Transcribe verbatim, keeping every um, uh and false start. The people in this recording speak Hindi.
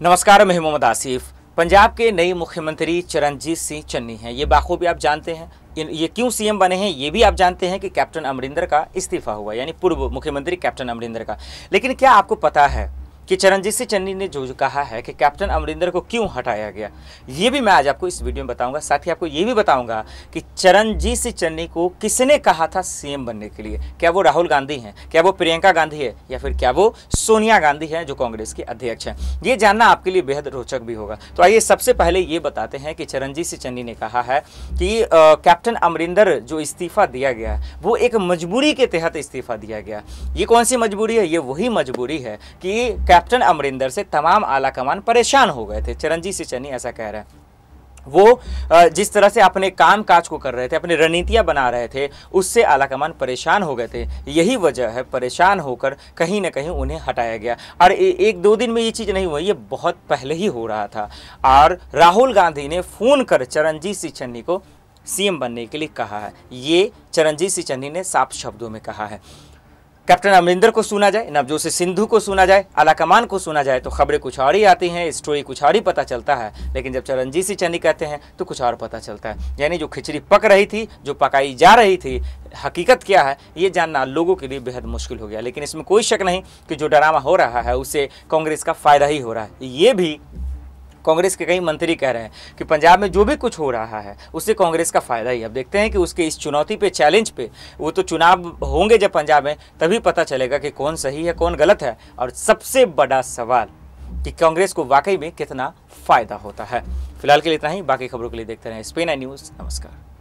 नमस्कार, मैं मोहम्मद आसिफ। पंजाब के नए मुख्यमंत्री चरणजीत सिंह चन्नी हैं। ये बाखूबी आप जानते हैं। ये क्यों सीएम बने हैं ये भी आप जानते हैं कि कैप्टन अमरिंदर का इस्तीफा हुआ, यानी पूर्व मुख्यमंत्री कैप्टन अमरिंदर का। लेकिन क्या आपको पता है कि चरणजीत सिंह चन्नी ने जो कहा है कि कैप्टन अमरिंदर को क्यों हटाया गया, ये भी मैं आज आपको इस वीडियो में बताऊंगा। साथ ही आपको ये भी बताऊंगा कि चरणजीत सिंह चन्नी को किसने कहा था सीएम बनने के लिए। क्या वो राहुल गांधी हैं, क्या वो प्रियंका गांधी है, या फिर क्या वो सोनिया गांधी है जो कांग्रेस की अध्यक्ष हैं। ये जानना आपके लिए बेहद रोचक भी होगा। तो आइए सबसे पहले ये बताते हैं कि चरणजीत सिंह चन्नी ने कहा है कि आ, कैप्टन अमरिंदर जो इस्तीफा दिया गया है वो एक मजबूरी के तहत इस्तीफा दिया गया। ये कौन सी मजबूरी है? ये वही मजबूरी है कि कैप्टन अमरिंदर से तमाम आला कमान परेशान हो गए थे। चरणजीत सिंह चन्नी ऐसा कह रहे हैं। वो जिस तरह से अपने काम काज को कर रहे थे, अपनी रणनीतियां बना रहे थे, उससे आला कमान परेशान हो गए थे। यही वजह है, परेशान होकर कहीं ना कहीं उन्हें हटाया गया। और ए, एक दो दिन में ये चीज़ नहीं हुई, ये बहुत पहले ही हो रहा था। और राहुल गांधी ने फ़ोन कर चरणजीत सिंह चन्नी को सीएम बनने के लिए कहा है। ये चरणजीत सिंह चन्नी ने साफ शब्दों में कहा है। कैप्टन अमरिंदर को सुना जाए, नवजोत सिंह सिद्धू को सुना जाए, आलाकमान को सुना जाए तो खबरें कुछ और ही आती हैं, स्टोरी कुछ और ही पता चलता है। लेकिन जब चरणजीत सिंह चन्नी कहते हैं तो कुछ और पता चलता है। यानी जो खिचड़ी पक रही थी, जो पकाई जा रही थी, हकीकत क्या है ये जानना लोगों के लिए बेहद मुश्किल हो गया। लेकिन इसमें कोई शक नहीं कि जो ड्रामा हो रहा है उससे कांग्रेस का फ़ायदा ही हो रहा है। ये भी कांग्रेस के कई मंत्री कह रहे हैं कि पंजाब में जो भी कुछ हो रहा है उससे कांग्रेस का फ़ायदा ही। अब देखते हैं कि उसके इस चुनौती पे, चैलेंज पे, वो तो चुनाव होंगे जब पंजाब में, तभी पता चलेगा कि कौन सही है कौन गलत है। और सबसे बड़ा सवाल कि कांग्रेस को वाकई में कितना फ़ायदा होता है। फिलहाल के लिए इतना ही। बाकी खबरों के लिए देखते रहें स्पेन आई न्यूज़। नमस्कार।